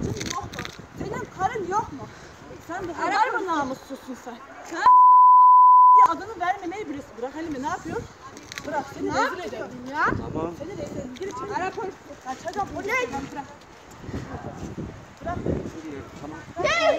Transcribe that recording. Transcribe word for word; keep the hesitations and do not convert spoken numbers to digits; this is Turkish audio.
karın yok mu? Senin karın yok mu? Sen de kadar mı namussuzsun sen? Sen burada adını vermemeyi bilirsin. Bırak Halime, ne yapıyorsun? Bırak, seni rezil ederim. Ya? Tamam. Seni rezil ederim. Gir içeri. Ara polis. Kaçacağım polis. Bırak. Bırak. Tamam. Ne?